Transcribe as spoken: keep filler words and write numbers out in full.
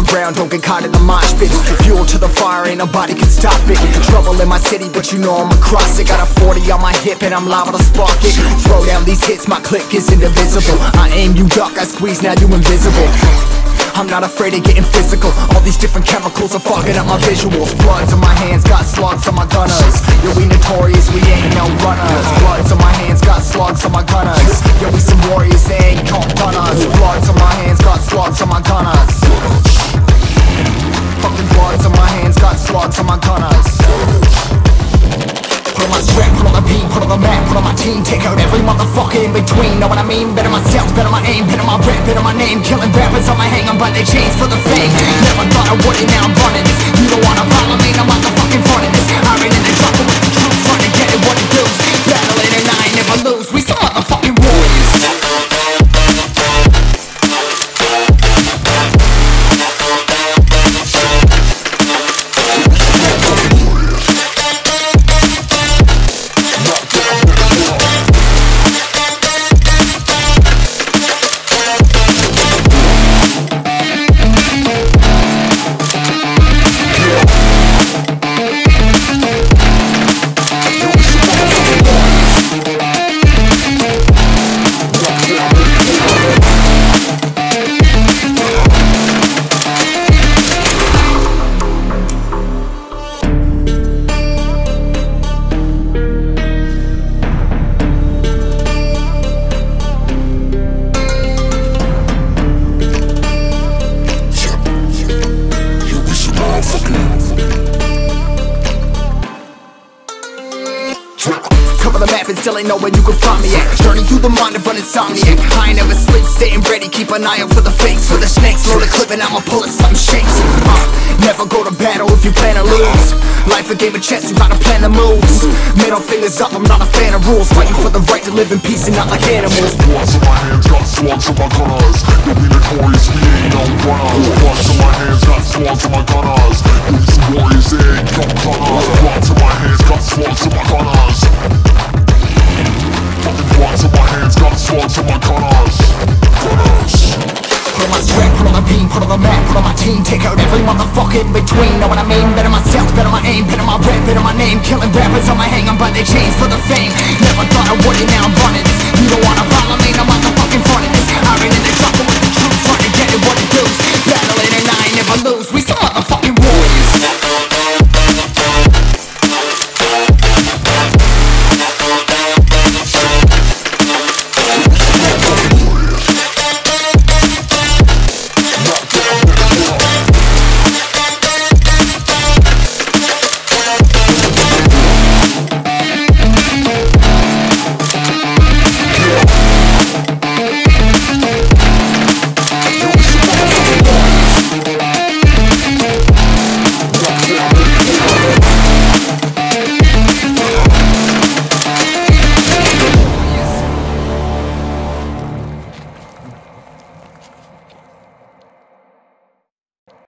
ground, don't get caught in the mosh pit. Fuel to the fire, ain't nobody can stop it. Trouble in my city, but you know I'm across it. Got a forty on my hip and I'm liable to spark it. Throw down these hits, my click is indivisible. I aim, you duck, I squeeze, now you invisible. I'm not afraid of getting physical. All these different chemicals are fogging up my visuals. Bloods on my hands, got slugs on my gunners. Yo, we notorious, we ain't no runners. Bloods on my hands, got slugs on my gunners. Yo, we some warriors, they ain't called gunners. Bloods on my hands, got slugs on my gunners. Fucking bloods on my hands, got slugs on my gunners. Put on my strap, put on the beat, put on the map, put on my team. Take out every motherfucker in between. Know what I mean? Better myself, better my aim, better my rap, better my name. Killing rappers on my hang, I'm by their chains for the fame. Never thought I would it, now I'm running this. You don't wanna follow me, I'm motherfucking front of this. Iron in the jungle with the truth, trying to get it what it does. Battling and I ain't never lose, we some motherfucking warriors. Cover the map and still ain't know where you can find me at. Journey through the mind of an insomniac. I ain't never sleep, staying ready, keep an eye out for the fakes. For the snakes, load the clip and I'ma pull it, something shakes. uh, Never go to battle if you plan to lose. Life a game of chess, you gotta plan the moves. Middle fingers up, I'm not a fan of rules. Fighting for the right to live in peace and not like animals. Bloods on my hands, got slugs on my gunners. Yo, we notorious, we ain't no runners. Bloods on my hands, got slugs on my gunners. Yo, we some warriors, they ain't no gunners. Bloods on my hands, got slugs on my gunners. Fucking bloods on my hands, got slugs on my gunners. Gunners. Put on my strap, put on the beam, put on the map, put on my team. Take out every motherfucker in between. Know what I mean? Better myself, better my aim, better my rap, better my name. Killing rappers on my hang, I'm by their chains for the fame. Never thought I would it, now I'm running this. You don't wanna follow me, no motherfucking front of